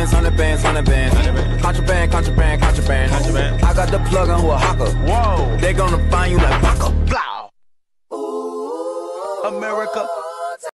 bands, 100 bands, 100 bands. Contraband, contraband, contraband. I got the plug on who a hawker. Whoa.